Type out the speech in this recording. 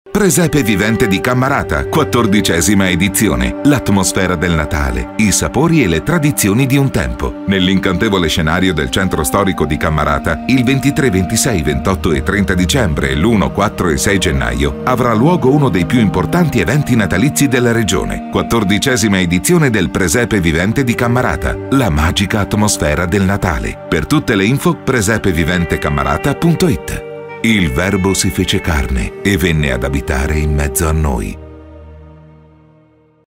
Presepe vivente di Cammarata, 14ª edizione. L'atmosfera del Natale, i sapori e le tradizioni di un tempo. Nell'incantevole scenario del centro storico di Cammarata, il 23, 26, 28 e 30 dicembre e l'1, 4 e 6 gennaio avrà luogo uno dei più importanti eventi natalizi della regione. 14ª edizione del Presepe vivente di Cammarata, la magica atmosfera del Natale. Per tutte le info, presepeviventecammarata.it. Il Verbo si fece carne e venne ad abitare in mezzo a noi.